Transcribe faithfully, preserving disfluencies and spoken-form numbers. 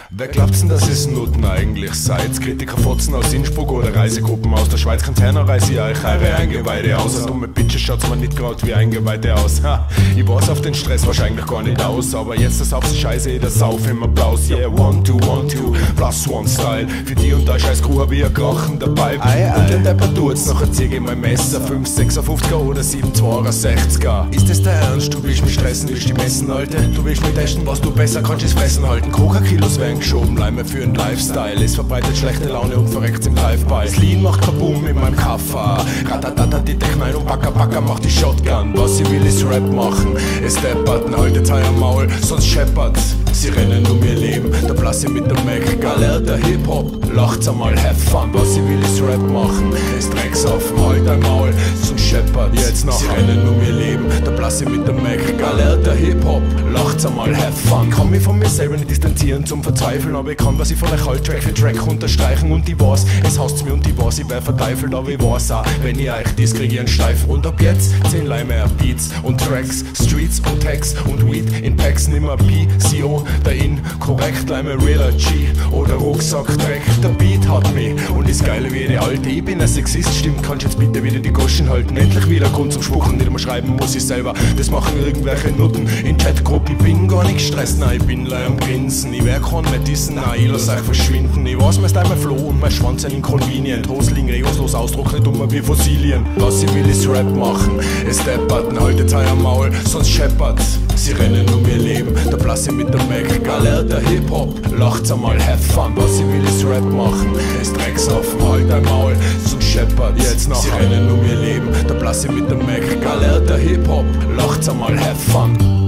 Wer glaubt's denn, dass es Nutten eigentlich seid? Kritiker fotzen aus Innsbruck oder Reisegruppen aus der Schweiz? Container reiß ich euch eure Eingeweide aus. Als dumme Bitches schaut's mir nicht grad wie Eingeweide aus. Ha, ich weiß auf den Stress wahrscheinlich gar nicht aus, aber jetzt das aufs Scheiße, das Sauf im Applaus. Yeah, one, two, one, two, plus one Style. Für die und dein scheiß Crew hab ich ein Krachen dabei. Ei, ei. Und den Depper tut's, nachher zieh ich mein Messer. fünf sechsundfünfziger oder sieben zweiundsechziger. Ist das der Ernst? Du willst mich stressen, willst die messen, Alte? Du willst mich testen, was du besser kannst, ist fressen halten. Coca-Kilos werden geschoben, Leime für den Lifestyle. Es verbreitet schlechte Laune und verreckt's im Live-Ball. Lean macht Kaboom in meinem Kaffer. Ratatata, die Technein und Backa Backa macht die Shotgun. Was sie will ist Rap machen. Es deppert ein alter Teil am Maul, sonst scheppert's. Sie rennen um ihr Leben, der Blasse mit der Mac. Galerter Hip-Hop, lacht's einmal, have fun. Was sie will ist Rap machen. Es dreckt's auf dem alter Maul, sonst scheppert's. Jetzt noch. Sie rennen um ihr Leben, der Blasse mit der Mac. Galerter Hip-Hop, lacht's einmal, have fun. Kann mich von mir selber nicht distanzieren zum Verzweifeln, aber ich kann, was ich von euch halt Track für Track unterstreichen. Und ich weiß, es hasst's mir und ich weiß, ich wär verteufelt, aber ich weiß auch, wenn ich euch dies krieg ich einen Steif. Und ab jetzt zehn Leime Beats und Tracks, Streets und Tags und Weed in Packs, nimmer P C O, der inkorrekt Leime Realer G oder Rucksack-Dreck. Der Beat hat mich und ist geiler wie die alte. Ich bin ein Sexist, stimmt, kannst jetzt bitte wieder die Goschen halten. Endlich wieder Grund zum Spuchen, nicht immer schreiben muss ich selber. Das machen irgendwelche Nutten in Chatgruppen. Ich bin gar nicht gestresst, nein, ich bin leid am Grinsen. Ich wär kein mehr dissen, nein, ich lass euch verschwinden. Ich weiß, mein Style, mein Flow und mein Schwanz sind inconvenient. Hosling, regungslos, Ausdruck, nicht dummer wie Fossilien. Was ich will ist Rap machen, es deppert, ein alter Teil am Maul, sonst scheppert's. Sie rennen um ihr Leben, der Blasse mit der Mac. Galerter Hip-Hop, lacht's einmal, have fun. Was ich will ist Rap machen, es dreckt's auf dem alter Maul, sonst scheppert's. Jetzt noch. Sie rennen um ihr Leben, der Blasse mit der Mac. Galerter Hip-Hop, lacht's einmal, have fun.